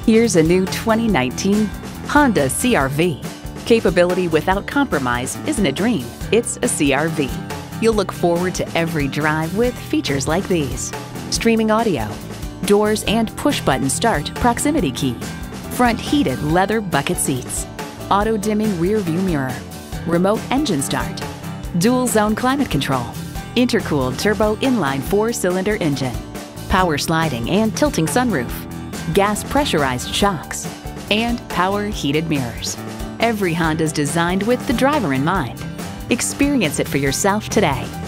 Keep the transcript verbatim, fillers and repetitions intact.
Here's a new twenty nineteen Honda C R V. Capability without compromise isn't a dream, it's a C R V. You'll look forward to every drive with features like these: streaming audio, doors and push-button start proximity key, front heated leather bucket seats, auto-dimming rear view mirror, remote engine start, dual zone climate control, intercooled turbo inline four-cylinder engine, power sliding and tilting sunroof, gas pressurized shocks, and power heated mirrors. Every Honda is designed with the driver in mind. Experience it for yourself today.